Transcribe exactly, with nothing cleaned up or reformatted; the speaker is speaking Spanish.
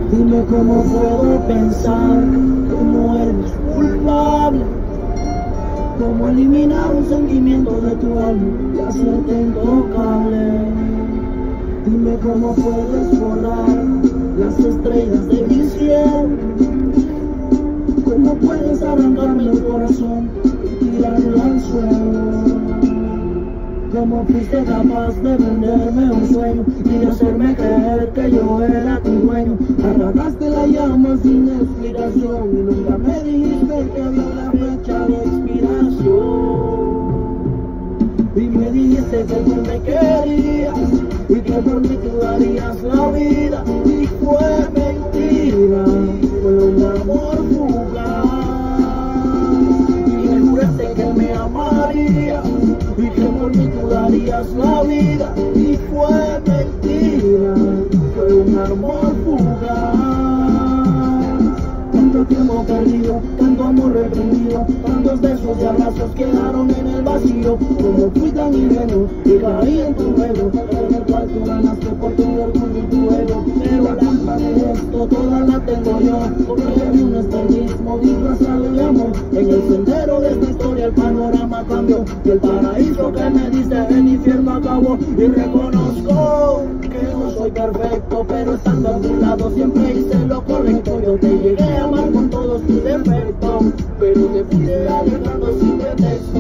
Dime cómo puedo pensar que no eres culpable. Cómo eliminar un sentimiento de tu alma y hacerte intocable. Dime cómo puedes borrar las estrellas de mi cielo. Cómo puedes arrancarme el corazón y tirarlo al suelo. Cómo fuiste capaz de venderme un sueño y de hacerme creer que yo era tu dueño. Arrancaste la llama sin explicación y nunca me dijiste que había una fecha de expiración. Y me dijiste que tú me querías y que por mí tú darías la vida. Y fue mentira, fue un amor fugaz. Y me juraste que me amarías y que por mí tú darías la vida. Y fue mentira, fue un amor fugaz. Tanto tiempo perdido, tanto amor reprimido, tantos besos y abrazos quedaron en el vacío. Como fui tan ingenuo y caí en tu juego, en el cual tú ganaste por tu orgullo y tu ego. Pero la culpa de esto toda la tengo yo, porque vi un espejismo disfrazado de amor. En el sendero de esta historia el panorama cambió y el paraíso que me diste el infierno acabó. Y reconozco que no soy perfecto, pero estando a tu lado siempre hice lo correcto. Yo te llegué a amar con todos tus defectos, pero te fui alejando sin pretexto.